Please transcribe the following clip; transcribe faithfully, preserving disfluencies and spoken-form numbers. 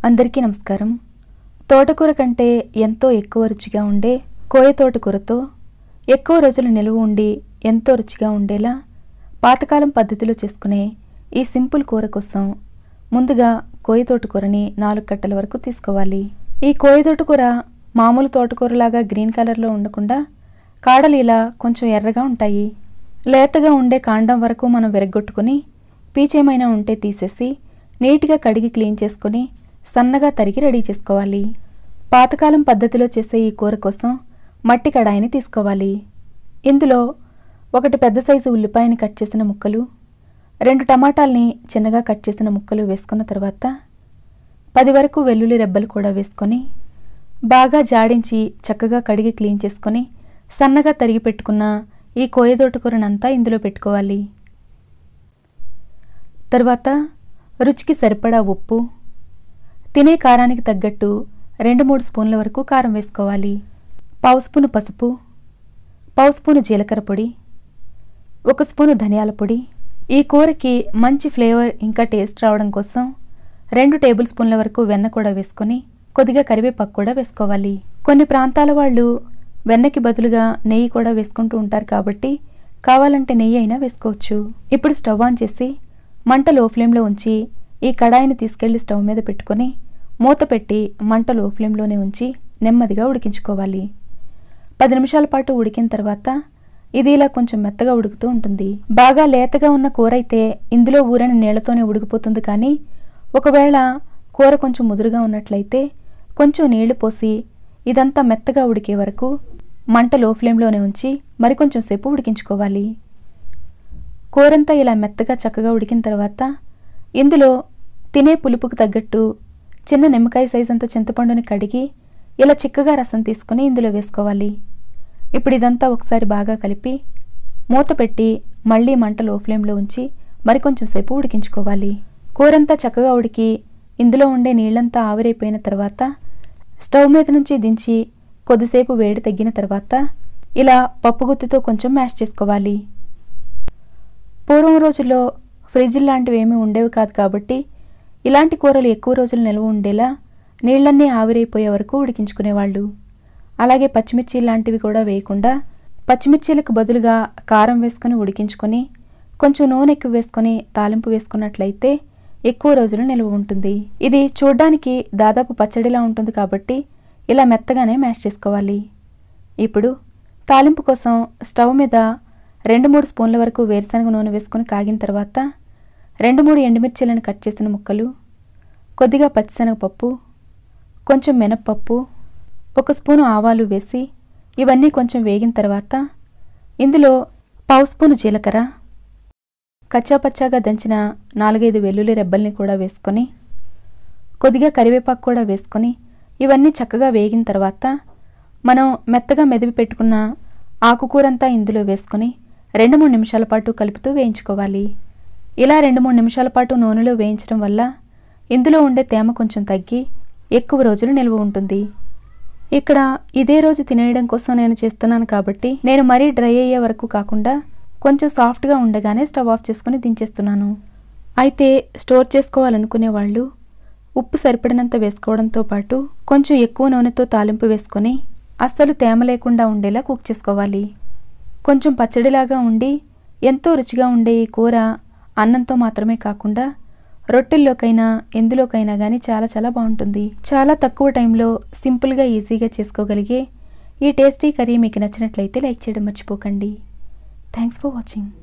అందరికీ నమస్కారం. తోటకూర కంటే ఎంతో ఎక్కువ రుచిగా ఉండే కోయ తోటకూరతో ఎక్కువ రోజులు నిల్వ ఉండి ఎంతో రుచిగా ఉండేలా పాతకాలం పద్ధతిలో చేసుకునే ఈ సింపుల్ కూర కోసం ముందుగా కోయ తోటకూరని నాలుగు కట్టల వరకు తీసుకోవాలి. ఈ కోయ తోటకూర మామూలు తోటకూరలాగా గ్రీన్ కలర్లో ఉండకుండా కాడలు ఇలా కొంచెం ఎర్రగా ఉంటాయి. లేతగా ఉండే కాండం వరకు మనం విరగ్గొట్టుకుని పీచేమైనా ఉంటే తీసేసి నీట్గా కడిగి క్లీన్ చేసుకుని సన్నగా తరిగి రెడీ చేసుకోవాలి. పాతకాలం పద్ధతిలో చేసే ఈ కూర కోసం మట్టి కడాయిని తీసుకోవాలి. ఇందులో ఒకటి పెద్ద సైజు ఉల్లిపాయని కట్ చేసిన ముక్కలు, రెండు టమాటాల్ని చిన్నగా కట్ చేసిన ముక్కలు వేసుకున్న తర్వాత పది వరకు వెల్లుల్లి రెబ్బలు కూడా వేసుకొని బాగా జాడించి చక్కగా కడిగి క్లీన్ చేసుకొని సన్నగా తరిగి పెట్టుకున్న ఈ కోయ తోటకూరనంతా ఇందులో పెట్టుకోవాలి. తర్వాత రుచికి సరిపడా ఉప్పు, తినే కారానికి తగ్గట్టు రెండు మూడు స్పూన్ల వరకు కారం వేసుకోవాలి. పావు స్పూను పసుపు, పావు స్పూను జీలకర్ర పొడి, ఒక స్పూను ధనియాల పొడి. ఈ కూరకి మంచి ఫ్లేవర్ ఇంకా టేస్ట్ రావడం కోసం రెండు టేబుల్ స్పూన్ల వరకు వెన్న కూడా వేసుకొని కొద్దిగా కరివేపాకు కూడా వేసుకోవాలి. కొన్ని ప్రాంతాల వాళ్ళు వెన్నకి బదులుగా నెయ్యి కూడా వేసుకుంటూ ఉంటారు కాబట్టి కావాలంటే నెయ్యి అయినా వేసుకోవచ్చు. ఇప్పుడు స్టవ్ ఆన్ చేసి మంట లో ఫ్లేమ్లో ఉంచి ఈ కడాయిని తీసుకెళ్లి స్టవ్ మీద పెట్టుకొని మూత పెట్టి మంట లో ఫ్లేమ్లోనే ఉంచి నెమ్మదిగా ఉడికించుకోవాలి. పది నిమిషాల పాటు ఉడికిన తర్వాత ఇది ఇలా కొంచెం మెత్తగా ఉడుకుతూ ఉంటుంది. బాగా లేతగా ఉన్న కూర అయితే ఇందులో ఊరని నీళ్లతోనే ఉడికిపోతుంది. కానీ ఒకవేళ కూర కొంచెం ముదురుగా ఉన్నట్లయితే కొంచెం నీళ్లు పోసి ఇదంతా మెత్తగా ఉడికే వరకు మంట లో ఫ్లేమ్లోనే ఉంచి మరికొంచెం సేపు ఉడికించుకోవాలి. కూరంతా ఇలా మెత్తగా చక్కగా ఉడికిన తర్వాత ఇందులో తినే పులుపుకు తగ్గట్టు చిన్న నిమ్మకాయ సైజ్ అంత చింతపండుని కడిగి ఇలా చిక్కగా రసం తీసుకుని ఇందులో వేసుకోవాలి. ఇప్పుడు ఇదంతా ఒకసారి బాగా కలిపి మూత పెట్టి మళ్ళీ మంట లో ఫ్లేమ్లో ఉంచి మరికొంచెం సేపు ఉడికించుకోవాలి. కూరంతా చక్కగా ఉడికి ఇందులో ఉండే నీళ్లంతా ఆవిరైపోయిన తర్వాత స్టవ్ మీద నుంచి దించి కొద్దిసేపు వేడి తగ్గిన తర్వాత ఇలా పప్పుగుత్తితో కొంచెం మ్యాష్ చేసుకోవాలి. పూర్వం రోజుల్లో ఫ్రిడ్జ్ లాంటివి ఏమీ ఉండేవి కాదు కాబట్టి ఇలాంటి కూరలు ఎక్కువ రోజులు నిల్వ ఉండేలా నీళ్లన్నీ ఆవిరైపోయే వరకు ఉడికించుకునేవాళ్ళు. అలాగే పచ్చిమిర్చి లాంటివి కూడా వేయకుండా పచ్చిమిర్చీలకు బదులుగా కారం వేసుకుని ఉడికించుకొని కొంచెం నూనె ఎక్కువ వేసుకొని తాలింపు వేసుకున్నట్లయితే ఎక్కువ రోజులు నిల్వ ఉంటుంది. ఇది చూడ్డానికి దాదాపు పచ్చడిలా ఉంటుంది కాబట్టి ఇలా మెత్తగానే మ్యాష్ చేసుకోవాలి. ఇప్పుడు తాలింపు కోసం స్టవ్ మీద రెండు మూడు స్పూన్ల వరకు వేరుశనగ నూనె వేసుకుని కాగిన తర్వాత రెండు మూడు ఎండుమిర్చీలను కట్ చేసిన ముక్కలు, కొద్దిగా పచ్చిశనగపప్పు, కొంచెం మినప్పప్పు, ఒక స్పూను ఆవాలు వేసి ఇవన్నీ కొంచెం వేగిన తర్వాత ఇందులో పావు స్పూను జీలకర్ర, కచ్చాపచ్చాగా దంచిన నాలుగైదు వెల్లుల్లి రెబ్బల్ని కూడా వేసుకొని కొద్దిగా కరివేపాకు కూడా వేసుకొని ఇవన్నీ చక్కగా వేగిన తర్వాత మనం మెత్తగా మెదిపి పెట్టుకున్న ఆకుకూరంతా ఇందులో వేసుకొని రెండు మూడు నిమిషాల పాటు కలుపుతూ వేయించుకోవాలి. ఇలా రెండు మూడు నిమిషాల పాటు నూనెలో వేయించడం వల్ల ఇందులో ఉండే తేమ కొంచెం తగ్గి ఎక్కువ రోజులు నిల్వ ఉంటుంది. ఇక్కడ ఇదే రోజు తినేయడం కోసం నేను చేస్తున్నాను కాబట్టి నేను మరీ డ్రై అయ్యే వరకు కాకుండా కొంచెం సాఫ్ట్గా ఉండగానే స్టవ్ ఆఫ్ చేసుకుని దించేస్తున్నాను. అయితే స్టోర్ చేసుకోవాలనుకునే వాళ్ళు ఉప్పు సరిపడినంత వేసుకోవడంతో పాటు కొంచెం ఎక్కువ నూనెతో తాలింపు వేసుకొని అస్సలు తేమ లేకుండా ఉండేలా కుక్ చేసుకోవాలి. కొంచెం పచ్చడిలాగా ఉండి ఎంతో రుచిగా ఉండే ఈ కూర అన్నంతో మాత్రమే కాకుండా రొట్టెల్లోకైనా ఎందులోకైనా కానీ చాలా చాలా బాగుంటుంది. చాలా తక్కువ టైంలో సింపుల్గా ఈజీగా చేసుకోగలిగే ఈ టేస్టీ కర్రీ మీకు నచ్చినట్లయితే లైక్ చేయడం మర్చిపోకండి. Thanks for watching.